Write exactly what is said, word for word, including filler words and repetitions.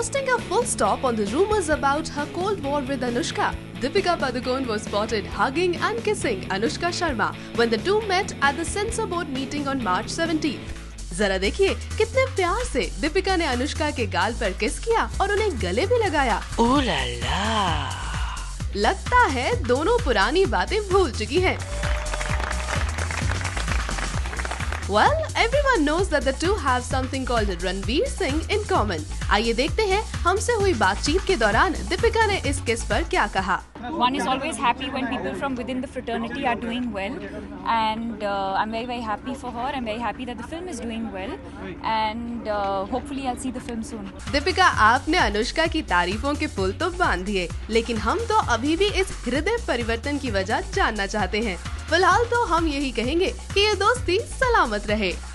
posting a full stop on the rumors about her cold war with Anushka, Deepika Padukone was spotted hugging and kissing Anushka Sharma when the two met at the censor board meeting on March seventeenth. जरा देखिए कितने प्यार से दीपिका ने अनुष्का के गाल पर किस किया और उन्हें गले भी लगाया। ओह ला ला। लगता है दोनों पुरानी बातें भूल चुकी हैं। Well, everyone knows that the two have something called Ranveer Singh in common. आइए देखते हैं हमसे हुई बातचीत के दौरान दीपिका ने इस किस पर क्या कहा। One is always happy when people from within the fraternity are doing well, and uh, I'm very very happy for her. I'm very happy that the film is doing well, and uh, hopefully I'll see the film soon. Deepika, आपने अनुष्का की तारीफों के पुल तो बांध दिए, लेकिन हम तो अभी भी इस हृदय परिवर्तन की वजह जानना चाहते हैं। फिलहाल तो हम यही कहेंगे कि ये दोस्ती सलामत रहे।